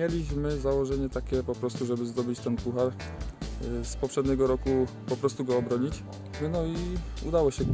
Mieliśmy założenie takie po prostu, żeby zdobyć ten puchar. Z poprzedniego roku po prostu go obronić. No i udało się.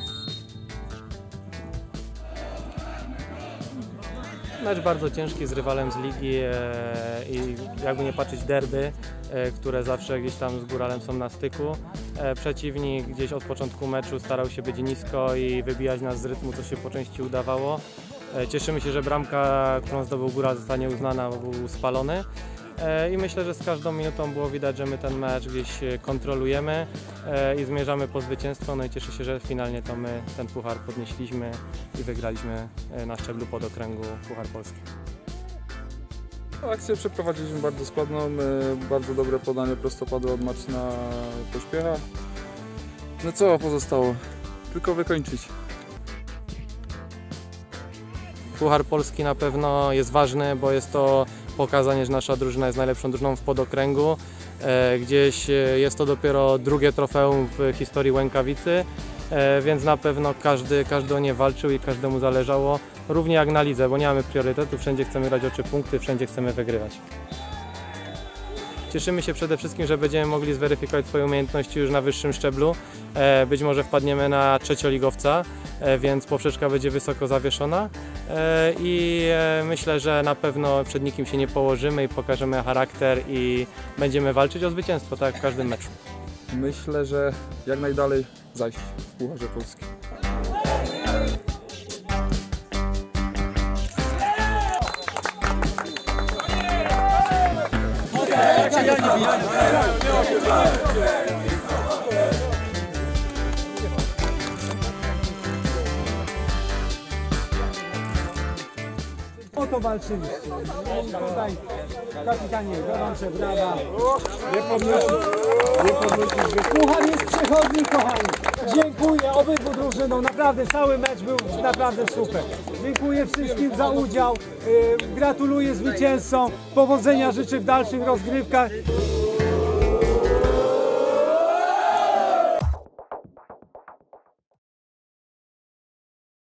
Mecz bardzo ciężki z rywalem z ligi i jakby nie patrzeć derby, które zawsze gdzieś tam z Góralem są na styku. Przeciwnik gdzieś od początku meczu starał się być nisko i wybijać nas z rytmu, co się po części udawało. Cieszymy się, że bramka, którą zdobył Góral, zostanie uznana, bo był spalony. I myślę, że z każdą minutą było widać, że my ten mecz gdzieś kontrolujemy i zmierzamy po zwycięstwo. No i cieszę się, że finalnie to my ten puchar podnieśliśmy i wygraliśmy na szczeblu podokręgu Puchar Polski. Akcję przeprowadziliśmy bardzo składną, bardzo dobre podanie prostopadłe od Marcina Pośpiecha. No co pozostało? Tylko wykończyć. Puchar Polski na pewno jest ważny, bo jest to pokazanie, że nasza drużyna jest najlepszą drużyną w podokręgu. Gdzieś jest to dopiero drugie trofeum w historii Łękawicy, więc na pewno każdy o nie walczył i każdemu zależało, równie jak na lidze, bo nie mamy priorytetu, wszędzie chcemy grać o 3 punkty, wszędzie chcemy wygrywać. Cieszymy się przede wszystkim, że będziemy mogli zweryfikować swoje umiejętności już na wyższym szczeblu. Być może wpadniemy na trzecioligowca, więc poprzeczka będzie wysoko zawieszona i myślę, że na pewno przed nikim się nie położymy i pokażemy charakter i będziemy walczyć o zwycięstwo, tak jak w każdym meczu. Myślę, że jak najdalej zajść w Pucharze Polskim. O to walczyliście. Tutaj kapitanie, gorące brawa. Nie podnosić. Puchar jest przechodni, kochani. Dziękuję obydwu drużynom. Naprawdę cały mecz był naprawdę super. Dziękuję wszystkim za udział. Gratuluję zwycięzcom. Powodzenia życzę w dalszych rozgrywkach.